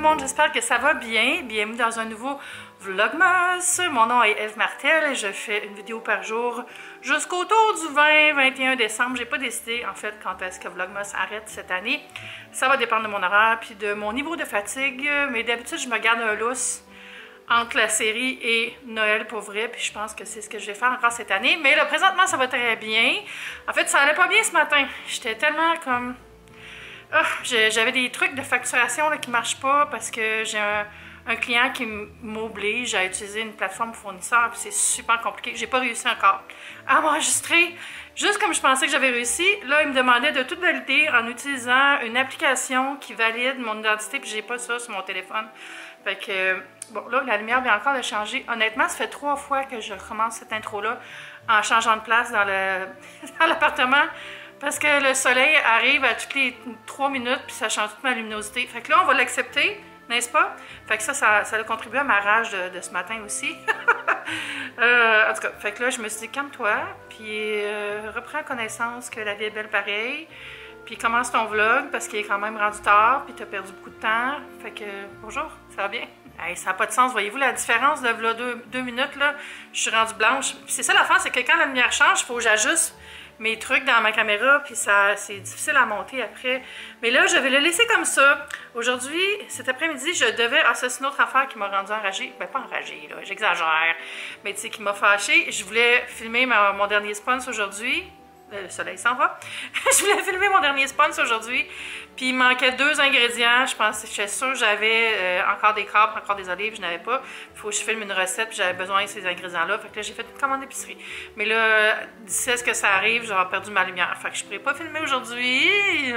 monde, j'espère que ça va bien. Bienvenue dans un nouveau Vlogmas. Mon nom est Eve Martel et je fais une vidéo par jour jusqu'au tour du 20-21 décembre. J'ai pas décidé en fait quand est-ce que Vlogmas arrête cette année. Ça va dépendre de mon horaire puis de mon niveau de fatigue. Mais d'habitude, je me garde un lousse entre la série et Noël pour vrai, puis je pense que c'est ce que je vais faire encore cette année. Mais là, présentement, ça va très bien. En fait, ça allait pas bien ce matin. J'étais tellement comme... Oh, j'avais des trucs de facturation là, qui marchent pas parce que j'ai un client qui m'oblige à utiliser une plateforme fournisseur, puis c'est super compliqué. J'ai pas réussi encore à m'enregistrer juste comme je pensais que j'avais réussi. Là, il me demandait de tout valider en utilisant une application qui valide mon identité, puis j'ai pas ça sur mon téléphone. Fait que, bon, là, la lumière vient encore de changer. Honnêtement, ça fait 3 fois que je recommence cette intro-là en changeant de place dans l'appartement. Parce que le soleil arrive à toutes les 3 minutes, puis ça change toute ma luminosité. Fait que là, on va l'accepter, n'est-ce pas? Fait que ça a contribué à ma rage de ce matin aussi. En tout cas, fait que là, je me suis dit, calme-toi, puis reprends connaissance que la vie est belle pareil. Puis commence ton vlog, parce qu'il est quand même rendu tard, puis t'as perdu beaucoup de temps. Fait que, bonjour, ça va bien? Hey, ça n'a pas de sens, voyez-vous la différence de là, 2 minutes, là? Je suis rendue blanche. Puis c'est ça l'affaire, c'est que quand la lumière change, il faut que j'ajuste mes trucs dans ma caméra, puis c'est difficile à monter après. Mais là, je vais le laisser comme ça. Aujourd'hui, cet après-midi, je devais... Ah, ça, c'est une autre affaire qui m'a rendue enragée. Ben, pas enragée, là, j'exagère. Mais tu sais, qui m'a fâchée. Je voulais filmer mon dernier sponsor aujourd'hui. Le soleil s'en va. Je voulais filmer mon dernier sponsor aujourd'hui. Puis il manquait 2 ingrédients. J'étais sûre que j'avais encore des câbles, encore des olives. Je n'avais pas. Il faut que je filme une recette. Puis j'avais besoin de ces ingrédients-là. Fait que là, j'ai fait une commande d'épicerie. Mais là, d'ici à ce que ça arrive, j'aurai perdu ma lumière. Fait que je ne pourrais pas filmer aujourd'hui.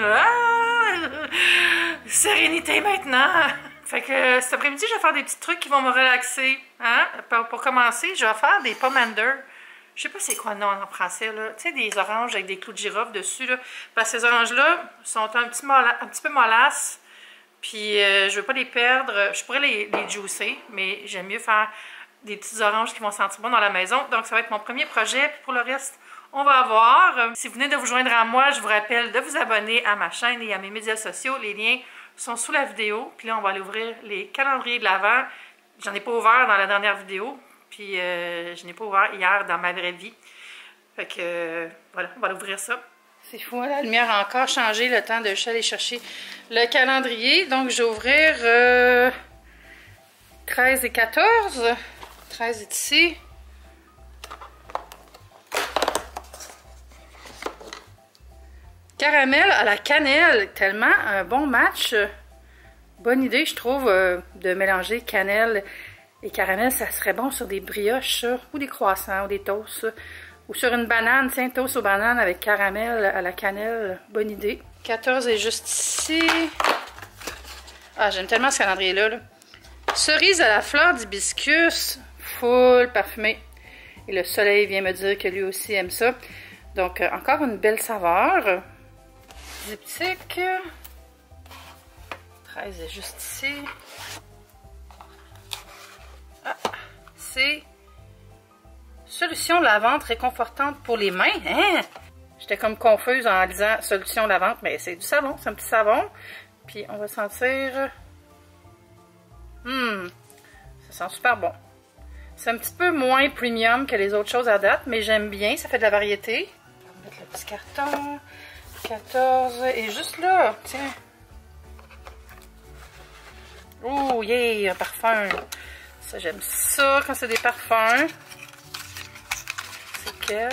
Ah! Sérénité maintenant. Fait que cet après-midi, je vais faire des petits trucs qui vont me relaxer. Hein? Pour commencer, je vais faire des pomander. Je sais pas c'est quoi le nom en français, là. Tu sais, des oranges avec des clous de girofle dessus, là. Parce que ces oranges-là sont un petit peu mollasses. Puis, je veux pas les perdre. Je pourrais les juicer, mais j'aime mieux faire des petites oranges qui vont sentir bon dans la maison. Donc, ça va être mon premier projet. Puis pour le reste, on va voir. Si vous venez de vous joindre à moi, je vous rappelle de vous abonner à ma chaîne et à mes médias sociaux. Les liens sont sous la vidéo. Puis là, on va aller ouvrir les calendriers de l'Avent. J'en ai pas ouvert dans la dernière vidéo. Puis je n'ai pas ouvert hier dans ma vraie vie. Fait que voilà, on va ouvrir ça. C'est fou, hein, la lumière a encore changé le temps de aller chercher le calendrier. Donc je vais ouvrir 13 et 14. 13 est ici. Caramel à la cannelle. Tellement un bon match. Bonne idée, je trouve, de mélanger cannelle et caramel, ça serait bon sur des brioches, ça, ou des croissants, ou des toasts, ça. Ou sur une banane, tiens, toast aux bananes avec caramel à la cannelle. Bonne idée. 14 est juste ici. Ah, j'aime tellement ce calendrier-là. Là. Cerise à la fleur d'hibiscus, full parfumé. Et le soleil vient me dire que lui aussi aime ça. Donc, encore une belle saveur. Diptyque. 13 est juste ici. C'est solution lavante réconfortante pour les mains. Hein? J'étais comme confuse en disant solution lavante, mais c'est du savon, c'est un petit savon. Puis on va sentir... ça sent super bon. C'est un petit peu moins premium que les autres choses à date, mais j'aime bien, ça fait de la variété. On va mettre le petit carton. 14, et juste là, tiens. Oh, yeah, un parfum. Ça, j'aime ça quand c'est des parfums. C'est quel?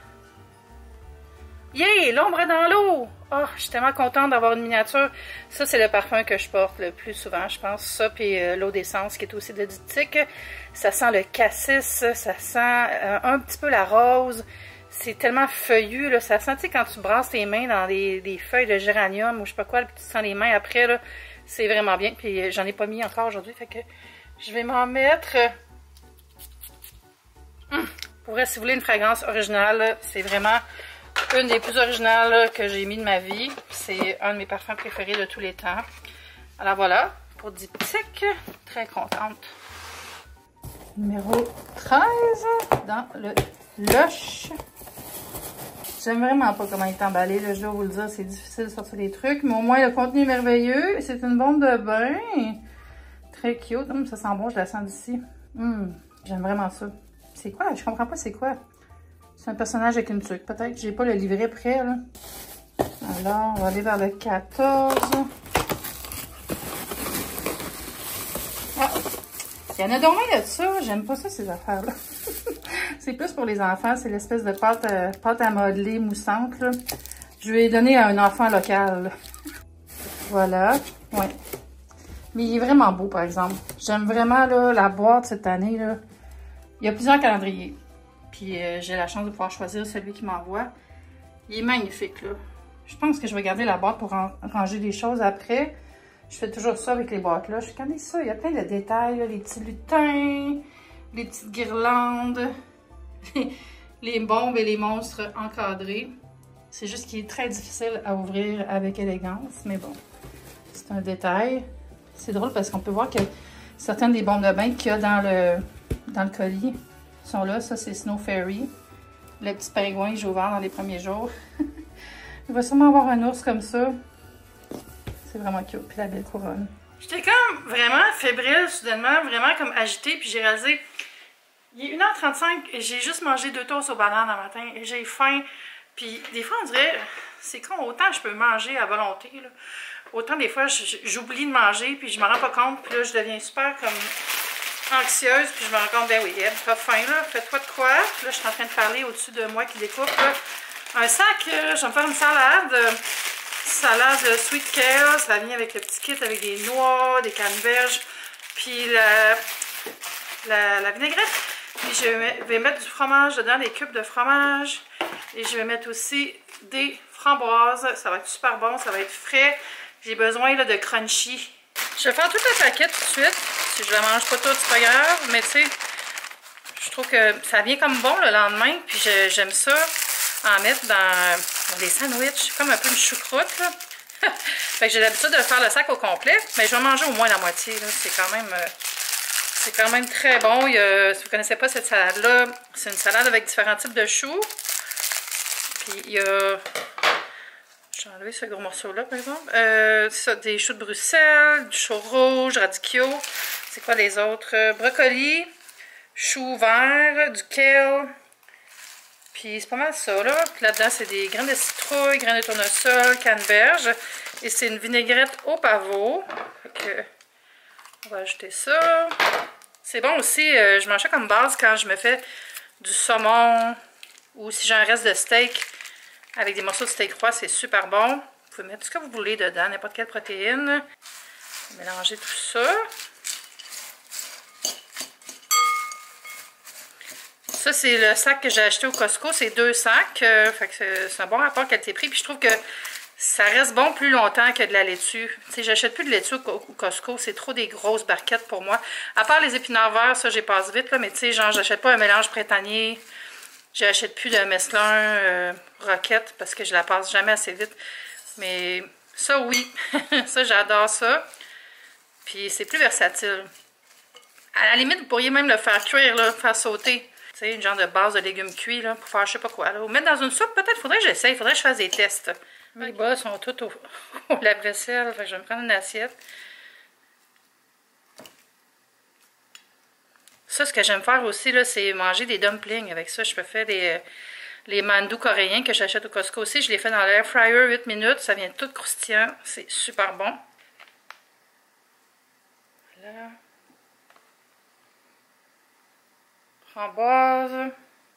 Yeah! L'ombre dans l'eau! Oh, je suis tellement contente d'avoir une miniature. Ça, c'est le parfum que je porte le plus souvent, je pense. Ça, puis l'eau d'essence qui est aussi de Diptyque. Ça sent le cassis, ça sent un petit peu la rose. C'est tellement feuillu, là. Ça sent, tu sais, quand tu brasses tes mains dans des feuilles de géranium ou je sais pas quoi, puis tu sens les mains après, là. C'est vraiment bien. Puis j'en ai pas mis encore aujourd'hui, fait que... Je vais m'en mettre. Pour vrai, si vous voulez une fragrance originale, c'est vraiment une des plus originales que j'ai mis de ma vie. C'est un de mes parfums préférés de tous les temps. Alors voilà, pour Diptyque, très contente. Numéro 13 dans le Lush. J'aime vraiment pas comment il est emballé, là, je dois vous le dire, c'est difficile de sortir des trucs, mais au moins le contenu est merveilleux. C'est une bombe de bain. Très cute. Ça sent bon, je la sens d'ici. J'aime vraiment ça. C'est quoi? Je comprends pas c'est quoi. C'est un personnage avec une tuque. Peut-être que j'ai pas le livret prêt, là. Alors, on va aller vers le 14. Ah! Il y en a donc moins de ça. J'aime pas ça, ces affaires-là. C'est plus pour les enfants. C'est l'espèce de pâte à modeler moussante, là. Je vais donner à un enfant local. Voilà. Ouais. Mais il est vraiment beau, par exemple. J'aime vraiment là, la boîte cette année, là. Il y a plusieurs calendriers. Puis j'ai la chance de pouvoir choisir celui qui m'envoie. Il est magnifique, là. Je pense que je vais garder la boîte pour ranger des choses après. Je fais toujours ça avec les boîtes-là. Regardez ça, il y a plein de détails, là. Les petits lutins, les petites guirlandes, les bombes et les monstres encadrés. C'est juste qu'il est très difficile à ouvrir avec élégance, mais bon, c'est un détail. C'est drôle parce qu'on peut voir que certaines des bombes de bain qu'il y a dans le colis sont là. Ça, c'est Snow Fairy. Le petit pingouin que j'ai ouvert dans les premiers jours. Il va sûrement avoir un ours comme ça. C'est vraiment cute. Puis la belle couronne. J'étais comme vraiment fébrile, soudainement, vraiment comme agitée. Puis j'ai réalisé, il est 1h35 et j'ai juste mangé 2 toasts aux bananes le matin. Et j'ai faim. Puis des fois, on dirait, c'est con, autant je peux manger à volonté, là. Autant des fois, j'oublie de manger, puis je me rends pas compte, puis là, je deviens super comme anxieuse, puis je me rends compte, ben oui, Eb, t'as faim, là, fais-toi de quoi? Puis là, je suis en train de parler au-dessus de moi qui découpe, là. Un sac, je vais me faire une salade sweet kale, ça vient avec le petit kit avec des noix, des canneberges, puis la vinaigrette. Puis je vais mettre du fromage dedans, des cubes de fromage. Et je vais mettre aussi des framboises. Ça va être super bon, ça va être frais. J'ai besoin là, de crunchy. Je vais faire toute la paquette tout de suite. Si je la mange pas toute, c'est pas grave. Mais tu sais, je trouve que ça vient comme bon le lendemain. Puis j'aime ça en mettre dans des sandwichs. Comme un peu une choucroute, là. Fait que j'ai l'habitude de faire le sac au complet. Mais je vais manger au moins la moitié. C'est quand même très bon. Si vous ne connaissez pas cette salade-là, c'est une salade avec différents types de choux. Puis il y a... J'ai enlevé ce gros morceau-là, par exemple. Des choux de Bruxelles, du chou rouge, radicchio. C'est quoi les autres? Brocoli, choux verts, du kale. Puis c'est pas mal ça, là. Puis là-dedans, c'est des graines de citrouille, graines de tournesol, canneberge. Et c'est une vinaigrette au pavot. Fait que... On va ajouter ça. C'est bon aussi, je mange ça comme base quand je me fais du saumon ou si j'ai un reste de steak avec des morceaux de steak froid, c'est super bon. Vous pouvez mettre tout ce que vous voulez dedans, n'importe quelle protéine. Mélanger tout ça. Ça, c'est le sac que j'ai acheté au Costco. C'est 2 sacs. Fait que c'est un bon rapport qualité-prix. Puis je trouve que ça reste bon plus longtemps que de la laitue. Tu sais, j'achète plus de laitue au Costco. C'est trop des grosses barquettes pour moi. À part les épinards verts, ça, j'y passe vite, là. Mais tu sais, genre, j'achète pas un mélange printanier. J'achète plus de Mesclun Roquette parce que je la passe jamais assez vite. Mais ça, oui. Ça, j'adore ça. Puis c'est plus versatile. À la limite, vous pourriez même le faire cuire, là, faire sauter. Tu sais, une genre de base de légumes cuits, là, pour faire je sais pas quoi, là. Ou mettre dans une soupe, peut-être, faudrait que j'essaye. Faudrait que je fasse des tests. Mes bas sont tous au lave-vaisselle. Fait que je vais me prendre une assiette. Ça, ce que j'aime faire aussi, là, c'est manger des dumplings. Avec ça, je peux faire les mandous coréens que j'achète au Costco aussi. Je les fais dans l'air fryer 8 minutes. Ça vient tout croustillant. C'est super bon. Voilà. Framboise.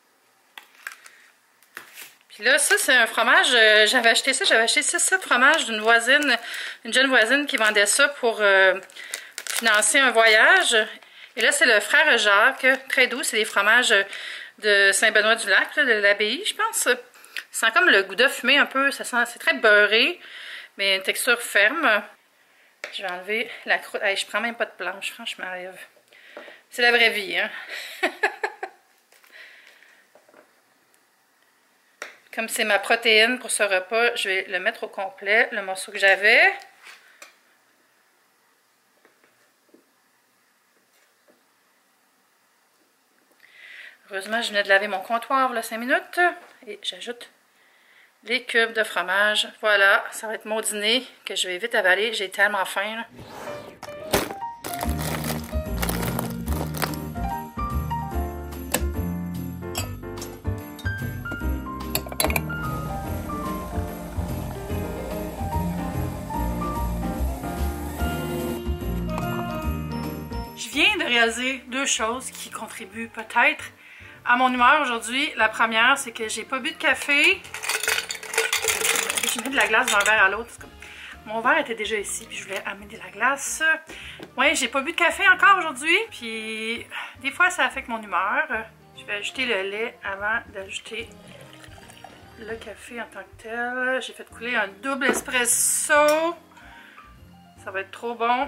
Puis là, ça, c'est un fromage. J'avais acheté 6-7 fromages d'une voisine, une jeune voisine qui vendait ça pour financer un voyage. Et là, c'est le frère Jacques, très doux. C'est des fromages de Saint-Benoît-du-Lac, de l'abbaye, je pense. Ça sent comme le gouda fumé un peu. C'est très beurré, mais une texture ferme. Je vais enlever la croûte. Hey, je prends même pas de planche, franchement. C'est la vraie vie, hein? Comme c'est ma protéine pour ce repas, je vais le mettre au complet, le morceau que j'avais. Heureusement, je venais de laver mon comptoir, là, 5 minutes. Et j'ajoute les cubes de fromage. Voilà, ça va être mon dîner que je vais vite avaler. J'ai tellement faim, là. réaliser deux choses qui contribuent peut-être à mon humeur aujourd'hui. La première, c'est que j'ai pas bu de café. Je mets de la glace d'un verre à l'autre. Mon verre était déjà ici, puis je voulais amener de la glace. Ouais, j'ai pas bu de café encore aujourd'hui, puis des fois ça affecte mon humeur. Je vais ajouter le lait avant d'ajouter le café en tant que tel. J'ai fait couler un double espresso. Ça va être trop bon.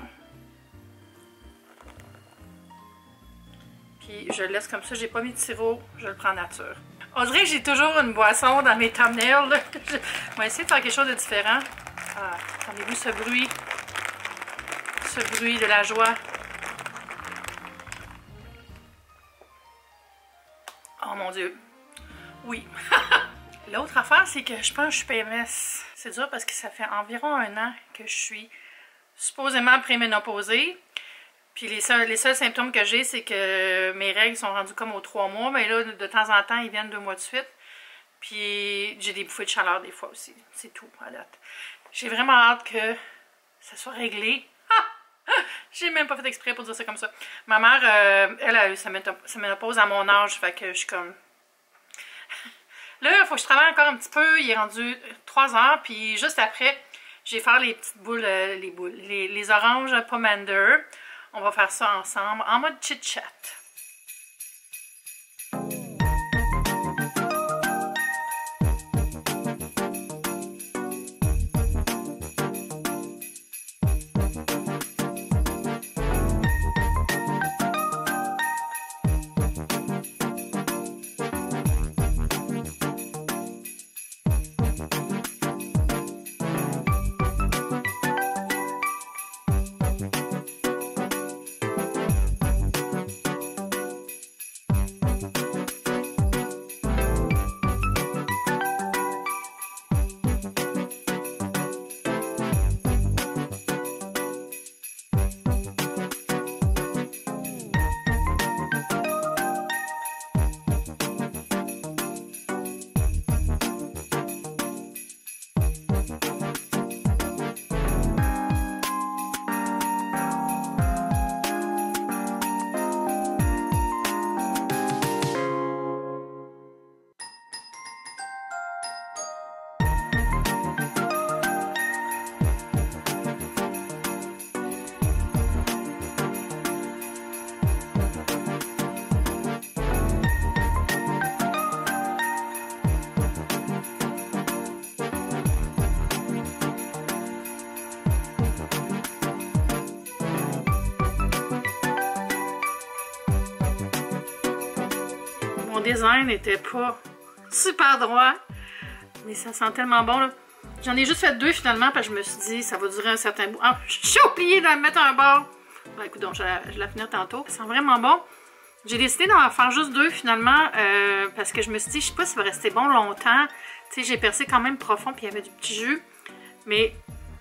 Puis je le laisse comme ça, j'ai pas mis de sirop, je le prends nature. On dirait que j'ai toujours une boisson dans mes thumbnails. On va essayer de faire quelque chose de différent. Ah, entendez-vous ce bruit? Ce bruit de la joie. Oh mon Dieu. Oui. L'autre affaire, c'est que je pense que je suis PMS. C'est dur parce que ça fait environ 1 an que je suis supposément préménopausée. Puis les seuls symptômes que j'ai, c'est que mes règles sont rendues comme aux 3 mois. Mais là, de temps en temps, ils viennent 2 mois de suite. Puis j'ai des bouffées de chaleur des fois aussi. C'est tout à date. J'ai vraiment hâte que ça soit réglé. J'ai même pas fait exprès pour dire ça comme ça. Ma mère, elle a eu sa ménopause à mon âge. Fait que je suis comme... Là, il faut que je travaille encore un petit peu. Il est rendu 3 heures. Puis juste après, je vais faire les petites boules, les oranges pomander. On va faire ça ensemble en mode chit-chat. Mon design n'était pas super droit, mais ça sent tellement bon là. J'en ai juste fait 2 finalement parce que je me suis dit ça va durer un certain bout. Ah, j'ai oublié de mettre un bord. Ben, écoute donc, je vais la finir tantôt. Ça sent vraiment bon. J'ai décidé d'en faire juste 2 finalement parce que je me suis dit, je sais pas si ça va rester bon longtemps. Tu sais, j'ai percé quand même profond puis il y avait du petit jus. Mais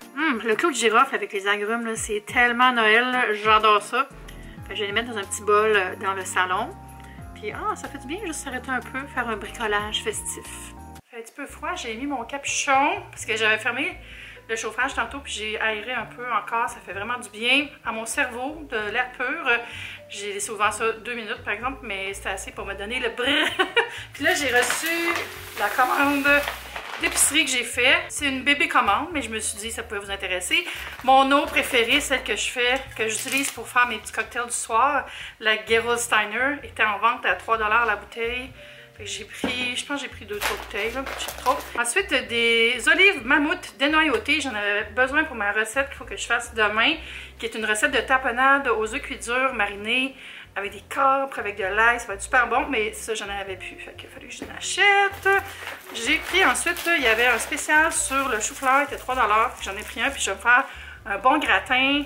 le clou de girofle avec les agrumes, c'est tellement Noël. J'adore ça. Fait que je vais les mettre dans un petit bol dans le salon. Puis, ça fait du bien juste s'arrêter un peu, faire un bricolage festif. Il fait un petit peu froid, j'ai mis mon capuchon parce que j'avais fermé le chauffage tantôt puis j'ai aéré un peu encore. Ça fait vraiment du bien à mon cerveau, de l'air pur. J'ai laissé ouvert ça 2 minutes par exemple, mais c'était assez pour me donner le brrr. Puis là, j'ai reçu la commande d'épicerie que j'ai fait. C'est une bébé commande, mais je me suis dit ça pouvait vous intéresser. Mon eau préférée, celle que je fais, que j'utilise pour faire mes petits cocktails du soir, la Gerolsteiner, était en vente à 3 $ la bouteille. J'ai pris, je pense que j'ai pris 2-3 bouteilles, là, trop. Ensuite, des olives mammouth dénoyautées. J'en avais besoin pour ma recette qu'il faut que je fasse demain, qui est une recette de tapenade aux œufs cuits durs marinés avec des capres, avec de l'ail. Ça va être super bon, mais ça, j'en avais plus. Fait qu'il a fallu que je l'achète. J'ai pris ensuite, là, il y avait un spécial sur le chou-fleur, il était 3 $. J'en ai pris un, puis je vais me faire un bon gratin,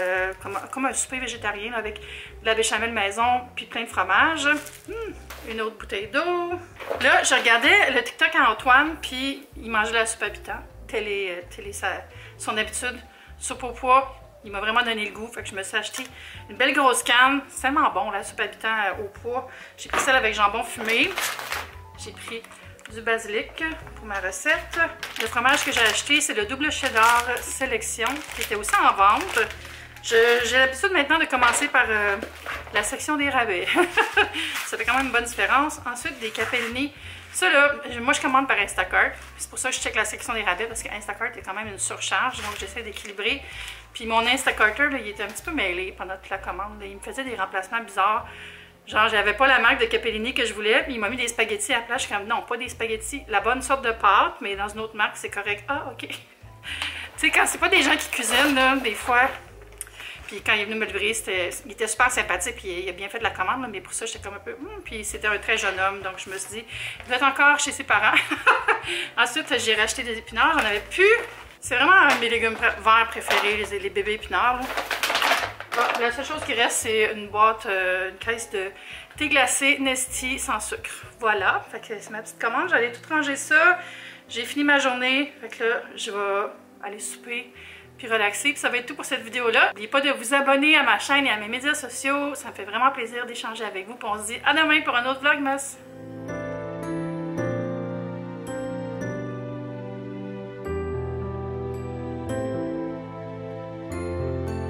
comme un souper végétarien, là, avec de la béchamel maison, puis plein de fromage. Une autre bouteille d'eau. Là, je regardais le TikTok à Antoine, puis il mangeait la soupe à habitant. Telle est son habitude. Soupe au pois, il m'a vraiment donné le goût. Fait que je me suis acheté une belle grosse canne. C'est tellement bon, la soupe à habitant au pois. J'ai pris celle avec jambon fumé. J'ai pris du basilic pour ma recette. Le fromage que j'ai acheté, c'est le double cheddar sélection, qui était aussi en vente. J'ai l'habitude maintenant de commencer par la section des rabais. Ça fait quand même une bonne différence. Ensuite, des capellini. Ça là, moi je commande par Instacart. C'est pour ça que je check la section des rabais parce qu'Instacart est quand même une surcharge. Donc j'essaie d'équilibrer. Puis mon Instacarter, là, il était un petit peu mêlé pendant toute la commande. Là. Il me faisait des remplacements bizarres. Genre, j'avais pas la marque de capellini que je voulais, puis il m'a mis des spaghettis à la place. Je suis comme, non, pas des spaghettis. La bonne sorte de pâte, mais dans une autre marque, c'est correct. Ah, ok. Tu sais, quand c'est pas des gens qui cuisinent, là, des fois. Puis quand il est venu me livrer, il était super sympathique, puis il a bien fait de la commande, là, mais pour ça, j'étais comme un peu. Puis c'était un très jeune homme, donc je me suis dit, il doit être encore chez ses parents. Ensuite, j'ai racheté des épinards, j'en avais plus. C'est vraiment un de mes légumes verts préférés, les bébés épinards. Là. Bon, la seule chose qui reste, c'est une boîte, une caisse de thé glacé Nestea sans sucre. Voilà, fait que c'est ma petite commande. J'allais tout ranger ça. J'ai fini ma journée, fait que là, je vais aller souper puis relaxer. Puis ça va être tout pour cette vidéo-là. N'oubliez pas de vous abonner à ma chaîne et à mes médias sociaux. Ça me fait vraiment plaisir d'échanger avec vous. Puis on se dit à demain pour un autre vlogmas.